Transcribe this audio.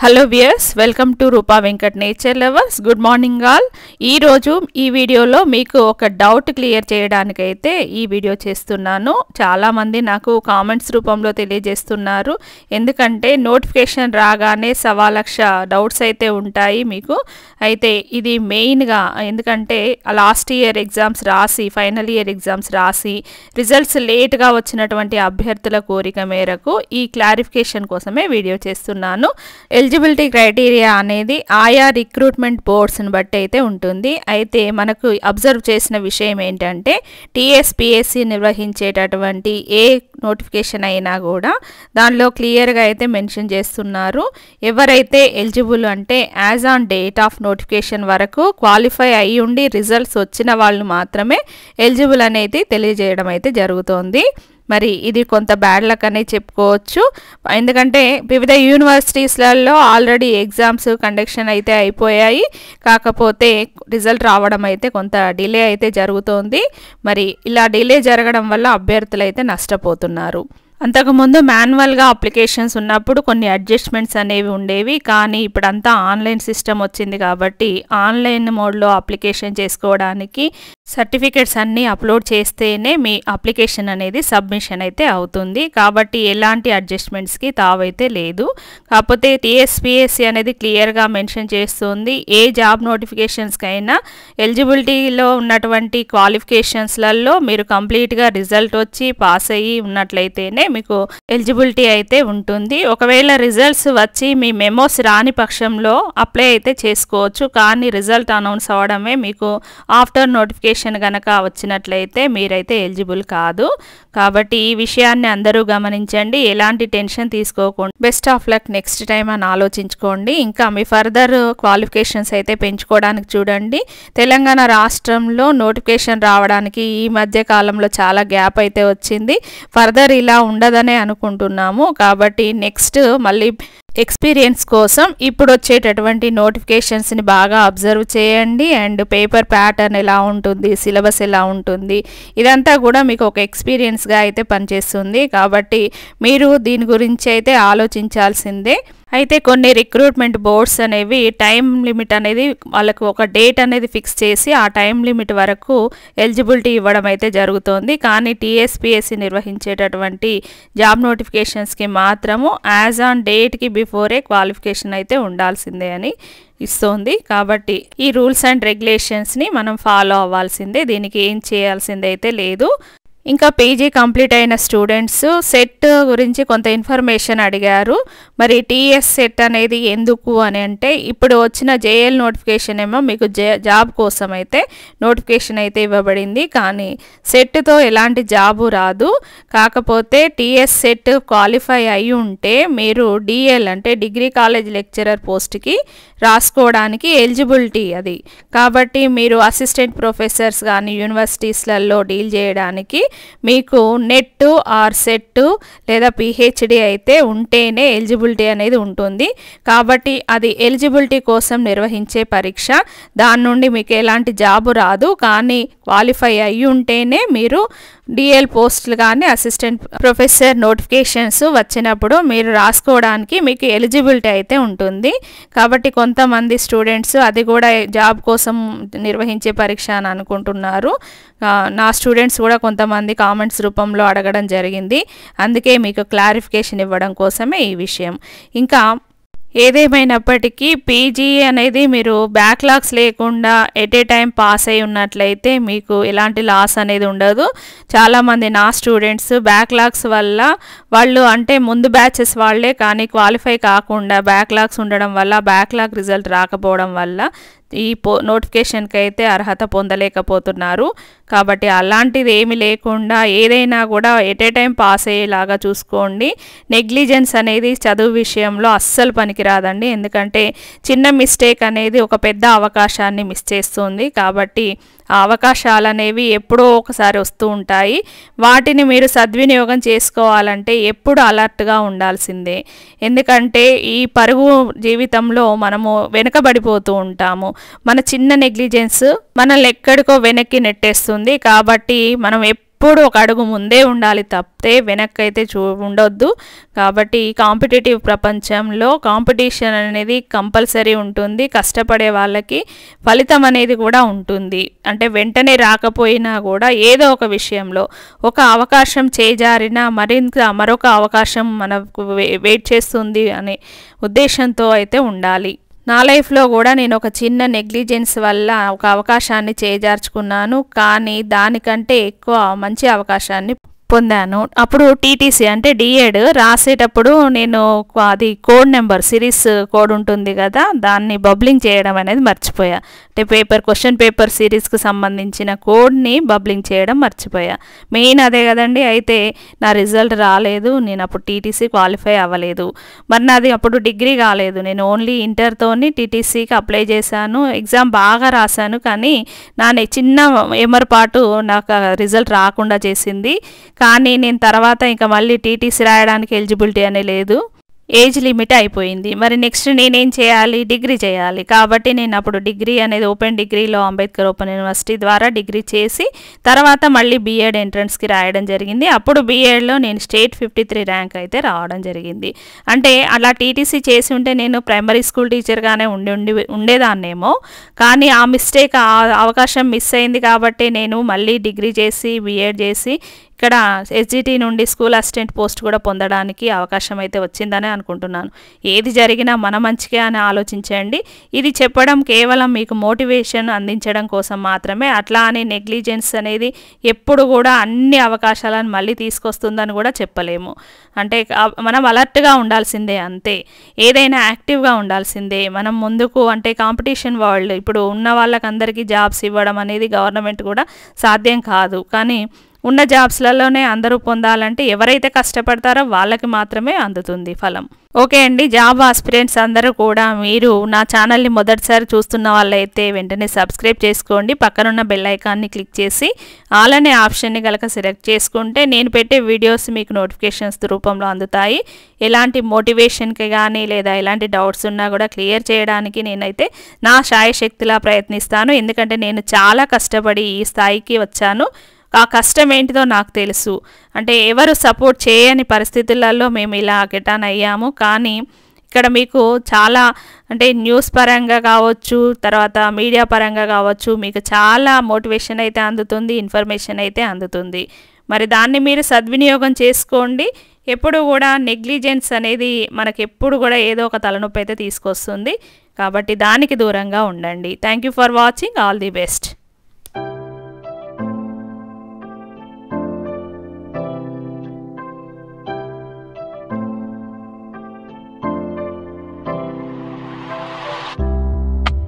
Hello viewers, welcome to Rupa Venkat nature lovers. Good morning all. ఈరోజు ఈ వీడియోలో మీకు ఒక డౌట్ క్లియర్ చేయడానికైతే ఈ వీడియో చేస్తున్నాను. చాలామంది నాకు కామెంట్స్ రూపంలో తెలియజేస్తున్నారు. ఎందుకంటే నోటిఫికేషన్ రాగానే 1,00,000 డౌట్స్ అయితే ఉంటాయి మీకు. అయితే ఇది మెయిన్గా ఎందుకంటే లాస్ట్ ఇయర్ ఎగ్జామ్స్ రాసి ఫైనల్ ఇయర్ ఎగ్జామ్స్ రాసి రిజల్ట్స్ లేట్గా వచ్చినటువంటి అభ్యర్థుల కోరిక మేరకు ఈ క్లారిఫికేషన్ కోసమే వీడియో చేస్తున్నాను. ఎలిజిబిలిటీ క్రైటీరియా అనేది ఆయా రిక్రూట్మెంట్ బోర్డ్స్ని బట్టి అయితే ఉంటుంది. అయితే మనకు అబ్జర్వ్ చేసిన విషయం ఏంటంటే టీఎస్పీఎస్సీ నిర్వహించేటటువంటి ఏ నోటిఫికేషన్ అయినా కూడా దానిలో క్లియర్గా అయితే మెన్షన్ చేస్తున్నారు. ఎవరైతే ఎలిజిబుల్ అంటే as on date of notification వరకు క్వాలిఫై అయ్యి ఉండి రిజల్ట్స్ వచ్చిన వాళ్ళు మాత్రమే ఎలిజిబుల్ అనేది తెలియజేయడం అయితే జరుగుతోంది. మరి ఇది కొంత బ్యాడ్ లక్ అనే చెప్పుకోవచ్చు. ఎందుకంటే వివిధ యూనివర్సిటీస్లలో ఆల్రెడీ ఎగ్జామ్స్ కండక్షన్ అయితే అయిపోయాయి. కాకపోతే రిజల్ట్ రావడం అయితే కొంత డిలే అయితే జరుగుతోంది. మరి ఇలా డిలే జరగడం వల్ల అభ్యర్థులు అయితే నష్టపోతున్నారు. అంతకుముందు మాన్యువల్గా అప్లికేషన్స్ ఉన్నప్పుడు కొన్ని అడ్జస్ట్మెంట్స్ అనేవి ఉండేవి. కానీ ఇప్పుడంతా ఆన్లైన్ సిస్టమ్ వచ్చింది కాబట్టి ఆన్లైన్ మోడ్లో అప్లికేషన్ చేసుకోవడానికి సర్టిఫికేట్స్ అన్నీ అప్లోడ్ చేస్తేనే మీ అప్లికేషన్ అనేది సబ్మిషన్ అయితే అవుతుంది. కాబట్టి ఎలాంటి అడ్జస్ట్మెంట్స్కి తావైతే లేదు. కాకపోతే టీఎస్పీఎస్సీ అనేది క్లియర్గా మెన్షన్ చేస్తుంది ఏ జాబ్ నోటిఫికేషన్స్కైనా ఎలిజిబిలిటీలో ఉన్నటువంటి క్వాలిఫికేషన్స్లలో మీరు కంప్లీట్గా రిజల్ట్ వచ్చి పాస్ అయ్యి ఉన్నట్లయితేనే మీకు ఎలిజిబిలిటీ అయితే ఉంటుంది. ఒకవేళ రిజల్ట్స్ వచ్చి మీ మెమోస్ రాని పక్షంలో అప్లై అయితే చేసుకోవచ్చు. కానీ రిజల్ట్ అనౌన్స్ అవ్వడమే మీకు ఆఫ్టర్ నోటిఫికేషన్ గనక వచ్చినట్లయితే మీరైతే ఎలిజిబుల్ కాదు. కాబట్టి ఈ విషయాన్ని అందరూ గమనించండి. ఎలాంటి టెన్షన్ తీసుకోకుండా best of luck next time అని ఆలోచించుకోండి. ఇంకా మీ ఫర్దర్ క్వాలిఫికేషన్స్ అయితే పెంచుకోవడానికి చూడండి. తెలంగాణ రాష్ట్రంలో నోటిఫికేషన్ రావడానికి ఈ మధ్య కాలంలో చాలా గ్యాప్ అయితే వచ్చింది. ఫర్దర్ ఇలా ఉండదనే అనుకుంటున్నాము. కాబట్టి నెక్స్ట్ మళ్ళీ ఎక్స్పీరియన్స్ కోసం ఇప్పుడు వచ్చేటటువంటి నోటిఫికేషన్స్ని బాగా అబ్జర్వ్ చేయండి. అండ్ పేపర్ ప్యాటర్న్ ఎలా ఉంటుంది, సిలబస్ ఎలా ఉంటుంది, ఇదంతా కూడా మీకు ఒక ఎక్స్పీరియన్స్గా అయితే పనిచేస్తుంది. కాబట్టి మీరు దీని గురించి అయితే ఆలోచించాల్సిందే. అయితే కొన్ని రిక్రూట్మెంట్ బోర్డ్స్ అనేవి టైం లిమిట్ అనేది వాళ్ళకు ఒక డేట్ అనేది ఫిక్స్ చేసి ఆ టైం లిమిట్ వరకు ఎలిజిబిలిటీ ఇవ్వడం అయితే జరుగుతోంది. కానీ టీఎస్పీఎస్సీ నిర్వహించేటటువంటి జాబ్ నోటిఫికేషన్స్కి మాత్రము యాజ్ ఆన్ డేట్కి బిఫోరే క్వాలిఫికేషన్ అయితే ఉండాల్సిందే అని ఇస్తోంది. కాబట్టి ఈ రూల్స్ అండ్ రెగ్యులేషన్స్ని మనం ఫాలో అవ్వాల్సిందే. దీనికి ఏం చేయాల్సిందే అయితే లేదు. ఇంకా పీజీ కంప్లీట్ అయిన స్టూడెంట్స్ సెట్ గురించి కొంత ఇన్ఫర్మేషన్ అడిగారు. మరి టీఎస్ సెట్ అనేది ఎందుకు అని అంటే ఇప్పుడు వచ్చిన జేఎల్ నోటిఫికేషన్ ఏమో మీకు జాబ్ కోసం అయితే నోటిఫికేషన్ అయితే ఇవ్వబడింది. కానీ సెట్తో ఎలాంటి జాబు రాదు. కాకపోతే టీఎస్ సెట్ క్వాలిఫై అయి ఉంటే మీరు డిఎల్ అంటే డిగ్రీ కాలేజ్ లెక్చరర్ పోస్ట్కి రాసుకోవడానికి ఎలిజిబిలిటీ అది. కాబట్టి మీరు అసిస్టెంట్ ప్రొఫెసర్స్ కానీ యూనివర్సిటీస్లలో డీల్ చేయడానికి మీకు నెట్ ఆర్ సెట్ లేదా పిహెచ్డి అయితే ఉంటేనే ఎలిజిబిలిటీ అనేది ఉంటుంది. కాబట్టి అది ఎలిజిబిలిటీ కోసం నిర్వహించే పరీక్ష. దాని నుండి మీకు ఎలాంటి జాబు రాదు. కానీ క్వాలిఫై అయ్యి ఉంటేనే మీరు డిఎల్ పోస్టులు కానీ అసిస్టెంట్ ప్రొఫెసర్ నోటిఫికేషన్స్ వచ్చినప్పుడు మీరు రాసుకోవడానికి మీకు ఎలిజిబిలిటీ అయితే ఉంటుంది. కాబట్టి కొంతమంది స్టూడెంట్స్ అది కూడా జాబ్ కోసం నిర్వహించే పరీక్ష అని అనుకుంటున్నారు. నా స్టూడెంట్స్ కూడా కొంతమంది కామెంట్స్ రూపంలో అడగడం జరిగింది. అందుకే మీకు క్లారిఫికేషన్ ఇవ్వడం కోసమే ఈ విషయం. ఇంకా ఏదేమైనప్పటికీ పీజీ అనేది మీరు బ్యాక్లాగ్స్ లేకుండా ఎట్ ఏ టైం పాస్ అయి ఉన్నట్లయితే మీకు ఎలాంటి లాస్ అనేది ఉండదు. చాలామంది నా స్టూడెంట్స్ బ్యాక్లాగ్స్ వల్ల వాళ్ళు అంటే ముందు బ్యాచెస్ వాళ్ళే కానీ క్వాలిఫై కాకుండా బ్యాక్లాగ్స్ ఉండడం వల్ల బ్యాక్లాగ్ రిజల్ట్ రాకపోవడం వల్ల ఈ నోటిఫికేషన్కి అయితే అర్హత పొందలేకపోతున్నారు. కాబట్టి అలాంటిది ఏమి లేకుండా ఏదైనా కూడా ఎట్ ఏ టైం పాస్ అయ్యేలాగా చూసుకోండి. నెగ్లిజెన్స్ అనేది చదువు విషయంలో అస్సలు పనికిరాదండి. ఎందుకంటే చిన్న మిస్టేక్ అనేది ఒక పెద్ద అవకాశాన్ని మిస్ చేస్తుంది. కాబట్టి ఆ అవకాశాలు అనేవి ఎప్పుడో ఒకసారి వస్తూ ఉంటాయి. వాటిని మీరు సద్వినియోగం చేసుకోవాలంటే ఎప్పుడు అలర్ట్గా ఉండాల్సిందే. ఎందుకంటే ఈ పరుగు జీవితంలో మనము వెనుకబడిపోతూ ఉంటాము. మన చిన్న నెగ్లిజెన్స్ మనల్ని ఎక్కడికో వెనక్కి నెట్టేస్తుంది. కాబట్టి మనం ఎప్పుడు ఒక అడుగు ముందే ఉండాలి తప్పితే వెనక్కైతే ఉండొద్దు. కాబట్టి కాంపిటేటివ్ ప్రపంచంలో కాంపిటీషన్ అనేది కంపల్సరీ ఉంటుంది. కష్టపడే వాళ్ళకి ఫలితం అనేది కూడా ఉంటుంది. అంటే వెంటనే రాకపోయినా కూడా ఏదో ఒక విషయంలో ఒక అవకాశం చేజారినా మరొక అవకాశం మనకు వెయిట్ చేస్తుంది అనే ఉద్దేశంతో అయితే ఉండాలి. నా లైఫ్లో కూడా నేను ఒక చిన్న నెగ్లిజెన్స్ వల్ల ఒక అవకాశాన్ని చేజార్చుకున్నాను. కానీ దానికంటే ఎక్కువ మంచి అవకాశాన్ని పొందాను. అప్పుడు టీటీసీ అంటే డిఎడ్ రాసేటప్పుడు నేను అది కోడ్ నెంబర్ సిరీస్ కోడ్ ఉంటుంది కదా, దాన్ని బబ్లింగ్ చేయడం అనేది మర్చిపోయా. అంటే క్వశ్చన్ పేపర్ సిరీస్కి సంబంధించిన కోడ్ని బబ్లింగ్ చేయడం మర్చిపోయా. మెయిన్ అదే కదండి. అయితే నా రిజల్ట్ రాలేదు. నేను అప్పుడు టీటీసీ క్వాలిఫై అవ్వలేదు. మరి నాది అప్పుడు డిగ్రీ కాలేదు. నేను ఓన్లీ ఇంటర్తోని టీటీసీకి అప్లై చేశాను. ఎగ్జామ్ బాగా రాశాను. కానీ నా చిన్న ఏమరపాటు నాకు రిజల్ట్ రాకుండా చేసింది. కానీ నేను తర్వాత ఇంకా మళ్ళీ టీటీసీ రాయడానికి ఎలిజిబిలిటీ అనే లేదు, ఏజ్ లిమిట్ అయిపోయింది. మరి నెక్స్ట్ నేనేం చేయాలి? డిగ్రీ చేయాలి. కాబట్టి నేను అప్పుడు డిగ్రీ అనేది ఓపెన్ డిగ్రీలో అంబేద్కర్ ఓపెన్ యూనివర్సిటీ ద్వారా డిగ్రీ చేసి తర్వాత మళ్ళీ బీఎడ్ ఎంట్రన్స్కి రాయడం జరిగింది. అప్పుడు బీఎడ్లో నేను స్టేట్ 53 ర్యాంక్ అయితే రావడం జరిగింది. అంటే అలా టీటీసీ చేసి ఉంటే నేను ప్రైమరీ స్కూల్ టీచర్గానే ఉండేదాన్నేమో. కానీ ఆ మిస్టేక్, ఆ అవకాశం మిస్ అయింది. కాబట్టి నేను మళ్ళీ డిగ్రీ చేసి బీఎడ్ చేసి ఇక్కడ ఎస్జిటి నుండి స్కూల్ అసిస్టెంట్ పోస్ట్ కూడా పొందడానికి అవకాశం అయితే వచ్చిందని అనుకుంటున్నాను. ఏది జరిగినా మన మంచికే అని ఆలోచించండి. ఇది చెప్పడం కేవలం మీకు మోటివేషన్ అందించడం కోసం మాత్రమే. అట్లా అని నెగ్లిజెన్స్ అనేది ఎప్పుడు కూడా అన్ని అవకాశాలను మళ్ళీ తీసుకొస్తుందని కూడా చెప్పలేము. అంటే మనం అలర్ట్గా ఉండాల్సిందే అంతే. ఏదైనా యాక్టివ్గా ఉండాల్సిందే. మనం ముందుకు అంటే కాంపిటీషన్ వరల్డ్, ఇప్పుడు ఉన్న వాళ్ళకందరికీ జాబ్స్ ఇవ్వడం అనేది గవర్నమెంట్ కూడా సాధ్యం కాదు. కానీ ఉన్న జాబ్స్లలోనే అందరూ పొందాలంటే ఎవరైతే కష్టపడతారో వాళ్ళకి మాత్రమే అందుతుంది ఫలం. ఓకే అండి, జాబ్ ఆస్పిరెంట్స్ అందరూ కూడా మీరు నా ఛానల్ని మొదటిసారి చూస్తున్న వాళ్ళైతే వెంటనే సబ్స్క్రైబ్ చేసుకోండి. పక్కనున్న బెల్ ఐకాన్ని క్లిక్ చేసి ఆల్ అనే ఆప్షన్ని కనుక సెలెక్ట్ చేసుకుంటే నేను పెట్టే వీడియోస్ మీకు నోటిఫికేషన్స్ రూపంలో అందుతాయి. ఎలాంటి మోటివేషన్కి కానీ లేదా ఎలాంటి డౌట్స్ ఉన్నా కూడా క్లియర్ చేయడానికి నేనైతే నా శాయశక్తిలా ప్రయత్నిస్తాను. ఎందుకంటే నేను చాలా కష్టపడి ఈ స్థాయికి వచ్చాను. ఆ కష్టం ఏంటిదో నాకు తెలుసు. అంటే ఎవరు సపోర్ట్ చేయని పరిస్థితులలో మేము ఇలా గెటాన్ అయ్యాము. కానీ ఇక్కడ మీకు చాలా అంటే న్యూస్ పరంగా కావచ్చు, తర్వాత మీడియా పరంగా కావచ్చు, మీకు చాలా మోటివేషన్ అయితే అందుతుంది, ఇన్ఫర్మేషన్ అయితే అందుతుంది. మరి దాన్ని మీరు సద్వినియోగం చేసుకోండి. ఎప్పుడు కూడా నెగ్లిజెన్స్ అనేది మనకు ఎప్పుడు కూడా ఏదో ఒక తలనొప్పి అయితే తీసుకొస్తుంది. కాబట్టి దానికి దూరంగా ఉండండి. Thank you for watching. All the best.